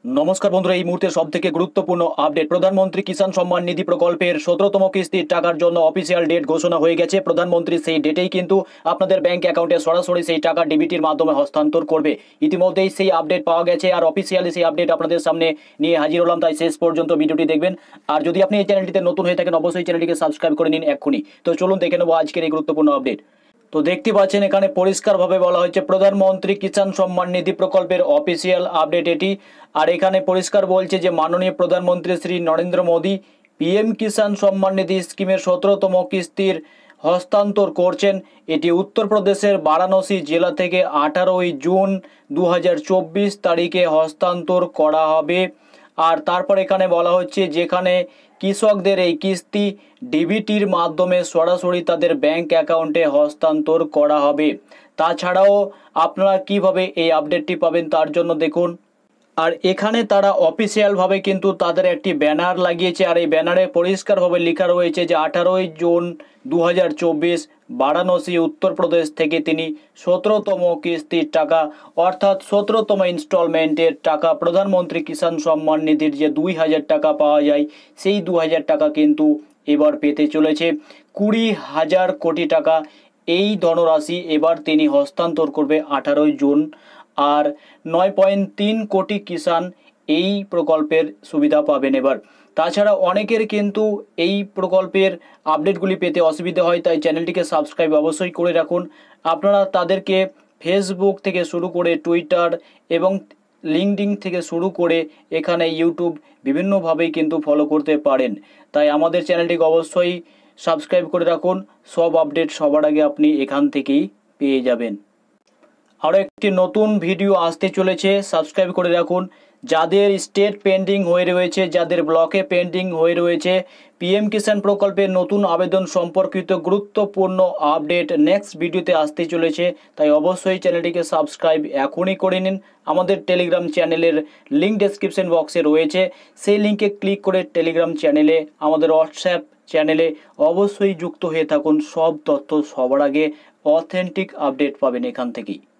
নমস্কার বন্ধুরা, এই মুহূর্তে সবথেকে গুরুত্বপূর্ণ আপডেট। প্রধানমন্ত্রী কিষাণ সম্মান নিধি প্রকল্পের 17তম কিস্তির টাকার জন্য অফিসিয়াল ডেট ঘোষণা হয়ে গেছে। প্রধানমন্ত্রী সেই ডেটেই কিন্তু আপনাদের ব্যাংক অ্যাকাউন্টে সরাসরি সেই টাকা ডিবিটির মাধ্যমে হস্তান্তর করবে। ইতিমধ্যেই সেই আপডেট পাওয়া গেছে আর অফিসিয়ালি সেই আপডেট আপনাদের সামনে নিয়ে হাজির হলাম, তাই শেষ পর্যন্ত ভিডিওটি দেখবেন। আর যদি আপনি এই চ্যানেলটিতে নতুন হয়ে থাকেন অবশ্যই চ্যানেলটিকে সাবস্ক্রাইব করে নিন এক্ষুনি। তো চলুন দেখে নেবো আজকের এই গুরুত্বপূর্ণ আপডেট। তো দেখতে পাচ্ছেন এখানে পরিষ্কারভাবে বলা হয়েছে প্রধানমন্ত্রী কিষাণ সম্মান নিধি প্রকল্পের অফিসিয়াল আপডেট এটি। আর এখানে পরিষ্কার বলছে যে মাননীয় প্রধানমন্ত্রী শ্রী নরেন্দ্র মোদী পিএম কিষাণ সম্মান নিধি স্কিমের 17তম কিস্তির হস্তান্তর করছেন। এটি উত্তরপ্রদেশের বারাণসী জেলা থেকে 18ই জুন 2024 তারিখে হস্তান্তর করা হবে। আর তারপর এখানে বলা হচ্ছে যেখানে কৃষকদের এই কিস্তি ডিবিটির মাধ্যমে সরাসরি তাদের ব্যাংক অ্যাকাউন্টে হস্তান্তর করা হবে। তাছাড়াও আপনারা কিভাবে এই আপডেটটি পাবেন তার জন্য দেখুন। আর এখানে তারা অফিসিয়ালভাবে কিন্তু তাদের একটি ব্যানার লাগিয়েছে আর এই ব্যানারে পরিষ্কারভাবে লেখা রয়েছে যে 18ই জুন 2024 বারাণসী উত্তরপ্রদেশ থেকে তিনি 17তম কিস্তির টাকা অর্থাৎ 17তম ইনস্টলমেন্টের টাকা প্রধানমন্ত্রী কিষাণ সম্মান নিধির যে 2000 টাকা পাওয়া যায় সেই 2000 টাকা কিন্তু এবার পেতে চলেছে। 20,000 কোটি টাকা এই ধনরাশি এবার তিনি হস্তান্তর করবে 18ই জুন। আর 9.3 কোটি কিষাণ এই প্রকল্পের সুবিধা পাবেন এবার। তাছাড়া অনেকের কিন্তু এই প্রকল্পের আপডেটগুলি পেতে অসুবিধা হয়, তাই চ্যানেলটিকে সাবস্ক্রাইব অবশ্যই করে রাখুন। আপনারা তাদেরকে ফেসবুক থেকে শুরু করে টুইটার এবং লিঙ্কডইন থেকে শুরু করে এখানে ইউটিউব বিভিন্নভাবেই কিন্তু ফলো করতে পারেন। তাই আমাদের চ্যানেলটিকে অবশ্যই সাবস্ক্রাইব করে রাখুন, সব আপডেট সবার আগে আপনি এখান থেকেই পেয়ে যাবেন। আরও একটি নতুন ভিডিও আসতে চলেছে, সাবস্ক্রাইব করে রাখুন। যাদের স্টেট পেন্ডিং হয়ে রয়েছে, যাদের ব্লকে পেন্ডিং হয়ে রয়েছে, পিএম কিষাণ প্রকল্পের নতুন আবেদন সম্পর্কিত গুরুত্বপূর্ণ আপডেট নেক্সট ভিডিওতে আসতে চলেছে, তাই অবশ্যই চ্যানেলটিকে সাবস্ক্রাইব এখনই করে নিন। আমাদের টেলিগ্রাম চ্যানেলের লিঙ্ক ডেসক্রিপশন বক্সে রয়েছে, সেই লিঙ্কে ক্লিক করে টেলিগ্রাম চ্যানেলে আমাদের হোয়াটসঅ্যাপ চ্যানেলে অবশ্যই যুক্ত হয়ে থাকুন। সব তথ্য সবার আগে অথেন্টিক আপডেট পাবেন এখান থেকেই।